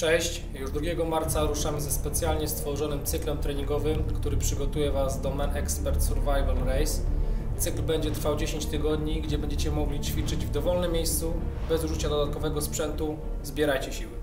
Cześć! Już 2 marca ruszamy ze specjalnie stworzonym cyklem treningowym, który przygotuje Was do Men Expert Survival Race. Cykl będzie trwał 10 tygodni, gdzie będziecie mogli ćwiczyć w dowolnym miejscu, bez użycia dodatkowego sprzętu. Zbierajcie siły!